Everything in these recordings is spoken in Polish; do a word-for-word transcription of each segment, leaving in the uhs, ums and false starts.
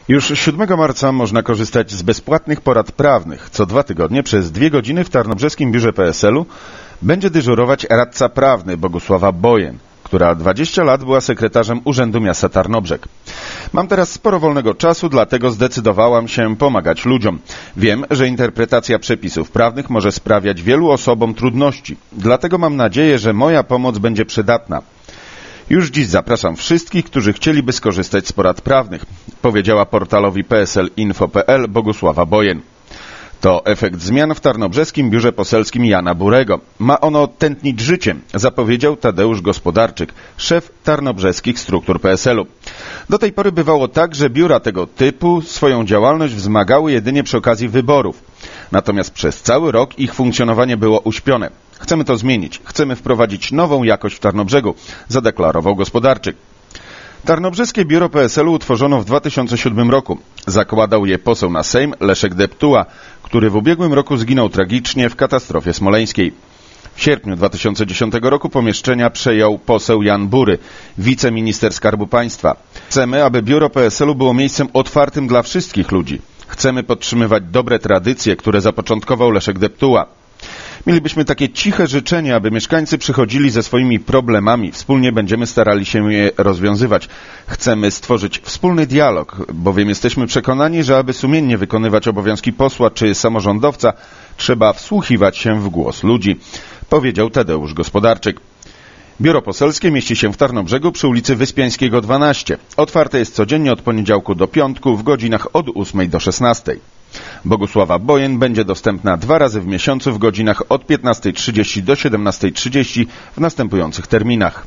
Już siódmego marca można korzystać z bezpłatnych porad prawnych. Co dwa tygodnie przez dwie godziny w Tarnobrzeskim Biurze P S L-u będzie dyżurować radca prawny Bogusława Bojen, która dwadzieścia lat była sekretarzem Urzędu Miasta Tarnobrzeg. Mam teraz sporo wolnego czasu, dlatego zdecydowałam się pomagać ludziom. Wiem, że interpretacja przepisów prawnych może sprawiać wielu osobom trudności. Dlatego mam nadzieję, że moja pomoc będzie przydatna. Już dziś zapraszam wszystkich, którzy chcieliby skorzystać z porad prawnych, powiedziała portalowi P S L info kropka P L Bogusława Bojen. To efekt zmian w Tarnobrzeskim Biurze Poselskim Jana Burego. Ma ono tętnić życiem, zapowiedział Tadeusz Gospodarczyk, szef tarnobrzeskich struktur P S L-u. Do tej pory bywało tak, że biura tego typu swoją działalność wzmagały jedynie przy okazji wyborów. Natomiast przez cały rok ich funkcjonowanie było uśpione. Chcemy to zmienić. Chcemy wprowadzić nową jakość w Tarnobrzegu, zadeklarował Gospodarczyk. Tarnobrzeskie Biuro P S L-u utworzono w dwa tysiące siódmym roku. Zakładał je poseł na Sejm Leszek Deptuła, który w ubiegłym roku zginął tragicznie w katastrofie smoleńskiej. W sierpniu dwa tysiące dziesiątego roku pomieszczenia przejął poseł Jan Bury, wiceminister Skarbu Państwa. Chcemy, aby Biuro P S L-u było miejscem otwartym dla wszystkich ludzi. Chcemy podtrzymywać dobre tradycje, które zapoczątkował Leszek Deptuła. Mielibyśmy takie ciche życzenie, aby mieszkańcy przychodzili ze swoimi problemami. Wspólnie będziemy starali się je rozwiązywać. Chcemy stworzyć wspólny dialog, bowiem jesteśmy przekonani, że aby sumiennie wykonywać obowiązki posła czy samorządowca, trzeba wsłuchiwać się w głos ludzi, powiedział Tadeusz Gospodarczyk. Biuro poselskie mieści się w Tarnobrzegu przy ulicy Wyspiańskiego dwanaście. Otwarte jest codziennie od poniedziałku do piątku w godzinach od ósmej do szesnastej. Bogusława Bojen będzie dostępna dwa razy w miesiącu w godzinach od piętnastej trzydzieści do siedemnastej trzydzieści w następujących terminach.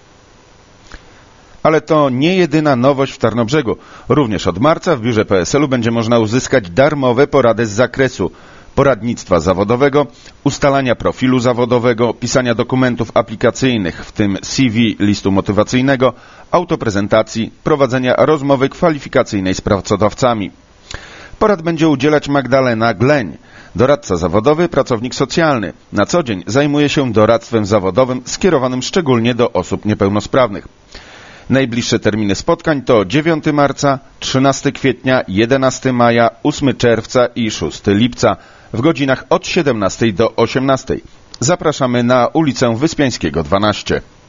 Ale to nie jedyna nowość w Tarnobrzegu. Również od marca w biurze P S L-u będzie można uzyskać darmowe porady z zakresu poradnictwa zawodowego, ustalania profilu zawodowego, pisania dokumentów aplikacyjnych, w tym C V, listu motywacyjnego, autoprezentacji, prowadzenia rozmowy kwalifikacyjnej z pracodawcami. Porad będzie udzielać Magdalena Gleń, doradca zawodowy, pracownik socjalny. Na co dzień zajmuje się doradztwem zawodowym skierowanym szczególnie do osób niepełnosprawnych. Najbliższe terminy spotkań to dziewiątego marca, trzynastego kwietnia, jedenastego maja, ósmego czerwca i szóstego lipca w godzinach od siedemnastej do osiemnastej. Zapraszamy na ulicę Wyspiańskiego dwanaście.